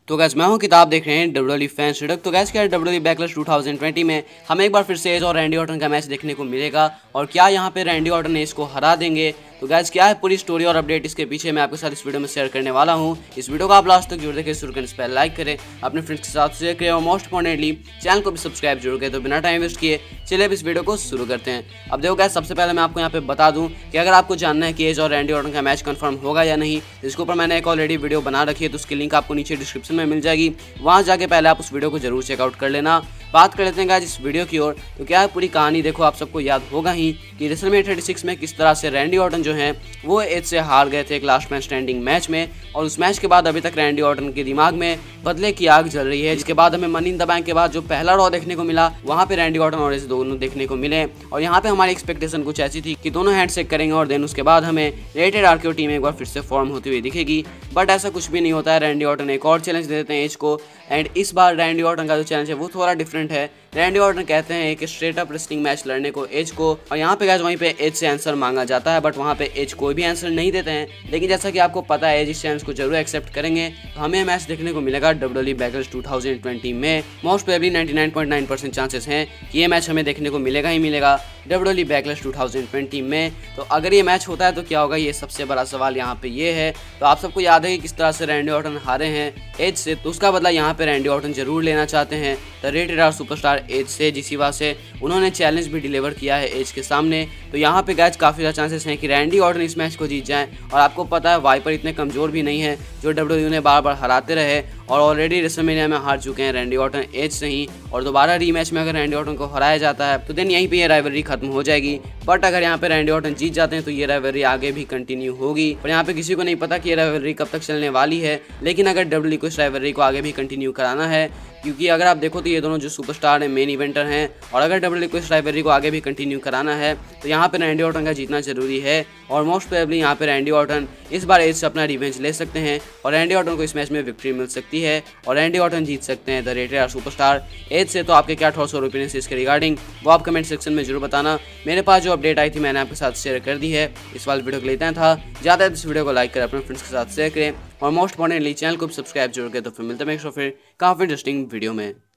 तो गैस मैं हूँ किताब देख रहे हैं डब्ल्यूडब्ल्यूई फैंस रिडक। तो गैस क्या डब्ल्यूडब्ल्यूई बैकलैश 2020 में हमें एक बार फिर से एज और रैंडी ऑर्टन का मैच देखने को मिलेगा और क्या यहाँ पे रैंडी ऑर्टन ने इसको हरा देंगे। तो गैस क्या है पूरी स्टोरी और अपडेट इसके पीछे मैं आपके साथ इस वीडियो में शेयर करने वाला हूँ। इस वीडियो को आप लास्ट तक जरूर देखें, शुरू करने से पहले लाइक करें, अपने फ्रेंड्स के साथ शेयर करें और मोस्ट इंपॉर्टेंटली चैनल को भी सब्सक्राइब जरूर करें। तो बिना टाइम वेस्ट किए चलिए अब इस वीडियो को शुरू करते हैं। अब देखो गैस सबसे पहले मैं आपको यहाँ पे बता दूं कि अगर आपको जानना है कि एज और रैंडी ऑर्टन का मैच कंफर्म होगा या नहीं, इसके ऊपर मैंने एक ऑलरेडी वीडियो बना रखी है, तो उसकी लिंक आपको नीचे डिस्क्रिप्शन में मिल जाएगी। वहाँ जाके पहले आप उस वीडियो को जरूर चेकआउट कर लेना। बात कर लेते हैं गाइस इस वीडियो की ओर। तो क्या है पूरी कहानी देखो, आप सबको याद होगा ही कि रेसलमेनिया 36 में किस तरह से रैंडी ऑर्टन जो है वो एज से हार गए थे एक लास्ट मैन स्टैंडिंग मैच में, और उस मैच के बाद अभी तक रैंडी ऑर्टन के दिमाग में बदले की आग जल रही है। जिसके बाद हमें मनी इन द बैंक के बाद जो पहला रॉ देखने को मिला वहाँ पे रैंडी ऑर्टन और एज दोनों देखने को मिले, और यहाँ पे हमारी एक्सपेक्टेशन कुछ ऐसी थी कि दोनों हैंडशेक करेंगे और देन उसके बाद हमें रेटेड आरकेओ टीम एक बार फिर से फॉर्म होती हुई दिखेगी। बट ऐसा कुछ भी नहीं होता है। रैंडी ऑर्टन एक और चैलेंज दे देते हैं एज को, एंड इस बार रैंडी ऑर्टन का जो चैलेंज है वो थोड़ा डिफरेंट है। रैंडी ऑर्टन कहते हैं एक स्ट्रेट अप रेसलिंग मैच लड़ने को एज को, और यहाँ पे गाइस वहीं पे एज से आंसर मांगा जाता है, बट वहाँ पे एज कोई भी आंसर नहीं देते हैं। लेकिन जैसा कि आपको पता है एज इस चैलेंज को जरूर एक्सेप्ट करेंगे, तो हमें मैच देखने को मिलेगा डब्ल्यूडब्ल्यूई बैकलैश 2020 में। मोस्ट प्रोबेबली 99.9% चांसेस हैं कि ये मैच हमें देखने को मिलेगा ही मिलेगा डब्ल्यूडब्ल्यूई बैकलैश 2020 में। तो अगर ये मैच होता है तो क्या होगा, ये सबसे बड़ा सवाल यहाँ पे ये है। तो आप सबको याद है कि किस तरह से रैंडी ऑर्टन हारे हैं एज से, तो उसका बदला यहाँ पे रैंडी ऑर्टन जरूर लेना चाहते हैं the rated R superstar Edge से, जिस वजह से उन्होंने चैलेंज भी डिलीवर किया है एज के सामने। तो यहाँ पे गाइस काफ़ी ज़्यादा चांसेस हैं कि रैंडी ऑर्टन इस मैच को जीत जाए, और आपको पता है वाइपर इतने कमज़ोर भी नहीं है जो डब्ल्यूडब्ल्यूई ने बार बार हराते रहे, और ऑलरेडी रेसलमेनिया में हार चुके हैं रैंडी ऑर्टन एज से ही, और दोबारा रीमैच में अगर रैंडी ऑर्टन को हराया जाता है तो देन यहीं पे ये राइवलरी खत्म हो जाएगी। बट अगर यहाँ पे रैंडी ऑर्टन जीत जाते हैं तो ये राइवलरी आगे भी कंटिन्यू होगी, और यहाँ पे किसी को नहीं पता कि ये राइवलरी कब तक चलने वाली है। लेकिन अगर डब्ल्यूडब्ल्यूई को इस राइवलरी को आगे भी कंटिन्यू कराना है, क्योंकि अगर आप देखो तो ये दोनों जो सुपरस्टार हैं मेन इवेंटर हैं, और अगर डब्ल्यूडब्ल्यूई को इस राइवलरी को आगे भी कंटिन्यू कराना है तो यहाँ पे रैंडी ऑर्टन का जीतना जरूरी है। और मोस्ट प्रोबेबली यहाँ पे रैंडी ऑर्टन इस बार एज से अपना रिवेंज ले सकते हैं, और रैंडी ऑर्टन को इस मैच में विक्ट्री मिल सकती है, और रैंडी ऑर्टन जीत सकते हैं the rated R superstar Edge से। तो आपके क्या थॉट्स और ओपिनियंस इसके रिगार्डिंग वो आप कमेंट सेक्शन में जरूर बताना। मेरे पास जो अपडेट आई थी मैंने आपके साथ शेयर कर दी है। इस वाले वीडियो को लेता था ज़्यादा इस वीडियो को लाइक करें, अपने फ्रेंड्स के साथ शेयर करें, और मोस्ट इंपॉर्टेंटली चैनल को सब्सक्राइब जरूर करें। तो फिर मिलते हैं फिर काफ़ी इंटरेस्टिंग वीडियो में।